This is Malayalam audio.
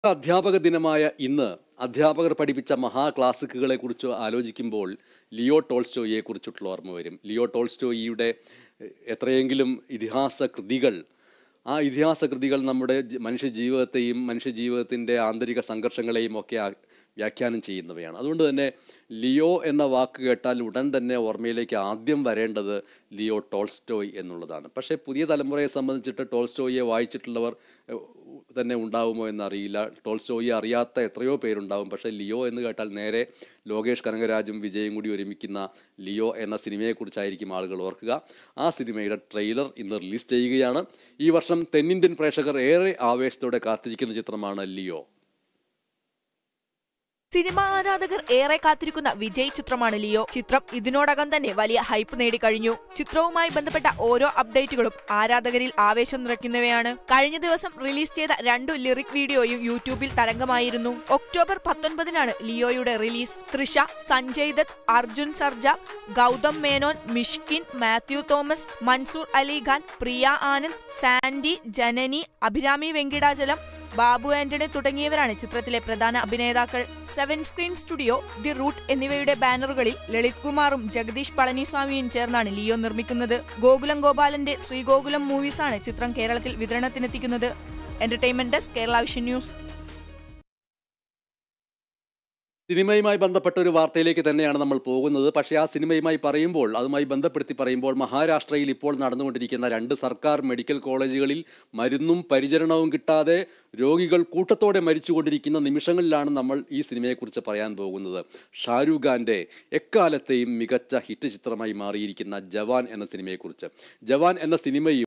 അധ്യാപക ദിനമായ ഇന്ന് അധ്യാപകർ പഠിപ്പിച്ച മഹാക്ലാസിക്കുകളെക്കുറിച്ച് ആലോചിക്കുമ്പോൾ ലിയോ ടോൾസ്റ്റോയിയെക്കുറിച്ചിട്ടുള്ള ഓർമ്മ വരും. ലിയോ ടോൾസ്റ്റോയിയുടെ എത്രയെങ്കിലും ഇതിഹാസ കൃതികൾ, ആ ഇതിഹാസ കൃതികൾ നമ്മുടെ മനുഷ്യജീവിതത്തെയും മനുഷ്യജീവിതത്തിൻ്റെ ആന്തരിക സംഘർഷങ്ങളെയും ഒക്കെ വ്യാഖ്യാനം ചെയ്യുന്നവയാണ്. അതുകൊണ്ട് തന്നെ ലിയോ എന്ന വാക്ക് കേട്ടാൽ ഉടൻ തന്നെ ഓർമ്മയിലേക്ക് ആദ്യം വരേണ്ടത് ലിയോ ടോൾസ്റ്റോയ് എന്നുള്ളതാണ്. പക്ഷേ പുതിയ തലമുറയെ സംബന്ധിച്ചിട്ട് ടോൾസ്റ്റോയിയെ വായിച്ചിട്ടുള്ളവർ തന്നെ ഉണ്ടാവുമോ എന്നറിയില്ല. ടോൾസ്റ്റോയിയെ അറിയാത്ത എത്രയോ പേരുണ്ടാവും. പക്ഷേ ലിയോ എന്ന് കേട്ടാൽ നേരെ ലോകേഷ് കനകരാജും വിജയും കൂടി ഒരുമിക്കുന്ന ലിയോ എന്ന സിനിമയെക്കുറിച്ചായിരിക്കും ആളുകൾ ഓർക്കുക. ആ സിനിമയുടെ ട്രെയിലർ ഇന്ന് റിലീസ് ചെയ്യുകയാണ്. ഈ വർഷം തെന്നിന്ത്യൻ പ്രേക്ഷകർ ഏറെ ആവേശത്തോടെ കാത്തിരിക്കുന്ന ചിത്രമാണ് ലിയോ. സിനിമാ ആരാധകർ ഏറെ കാത്തിരിക്കുന്ന വിജയ് ചിത്രമാണ് ലിയോ. ചിത്രം ഇതിനോടകം തന്നെ വലിയ ഹൈപ്പ് നേടിക്കഴിഞ്ഞു. ചിത്രവുമായി ബന്ധപ്പെട്ട ഓരോ അപ്ഡേറ്റുകളും ആരാധകരിൽ ആവേശം നിറയ്ക്കുന്നവയാണ്. കഴിഞ്ഞ ദിവസം റിലീസ് ചെയ്ത 2 ലിറിക് വീഡിയോയും യൂട്യൂബിൽ തരംഗമായിരുന്നു. ഒക്ടോബർ 19-നാണ് ലിയോയുടെ റിലീസ്. തൃഷ, സഞ്ജയ് ദത്ത്, അർജുൻ സർജ, ഗൗതം മേനോൻ, മിഷ്കിൻ, മാത്യു തോമസ്, മൻസൂർ അലി ഖാൻ, പ്രിയ ആനന്ദ്, സാൻഡി, ജനനി, അഭിരാമി വെങ്കിടാചലം, ബാബു ആന്റണി തുടങ്ങിയവരാണ് ചിത്രത്തിലെ പ്രധാന അഭിനേതാക്കൾ. 7 സ്ക്രീൻ സ്റ്റുഡിയോ, ദി റൂട്ട് എന്നിവയുടെ ബാനറുകളിൽ ലളിത് കുമാറും ജഗദീഷ് പളനിസ്വാമിയും ചേർന്നാണ് ലിയോ നിർമ്മിക്കുന്നത്. ഗോകുലം ഗോപാലന്റെ ശ്രീഗോകുലം മൂവീസാണ് ചിത്രം കേരളത്തിൽ വിതരണത്തിനെത്തിക്കുന്നത്. Entertainment desk, Kerala vision news. സിനിമയുമായി ബന്ധപ്പെട്ട ഒരു വാർത്തയിലേക്ക് തന്നെയാണ് നമ്മൾ പോകുന്നത്. പക്ഷേ ആ സിനിമയുമായി പറയുമ്പോൾ, അതുമായി ബന്ധപ്പെടുത്തി പറയുമ്പോൾ, മഹാരാഷ്ട്രയിൽ ഇപ്പോൾ നടന്നുകൊണ്ടിരിക്കുന്ന 2 സർക്കാർ മെഡിക്കൽ കോളേജുകളിൽ മരുന്നും പരിചരണവും കിട്ടാതെ രോഗികൾ കൂട്ടത്തോടെ മരിച്ചുകൊണ്ടിരിക്കുന്ന നിമിഷങ്ങളിലാണ് നമ്മൾ ഈ സിനിമയെക്കുറിച്ച് പറയാൻ പോകുന്നത്. ഷാരൂഖ് ഖാൻ്റെ എക്കാലത്തെയും മികച്ച ഹിറ്റ് ചിത്രമായി മാറിയിരിക്കുന്ന ജവാൻ എന്ന സിനിമയെക്കുറിച്ച്. ജവാൻ എന്ന സിനിമയും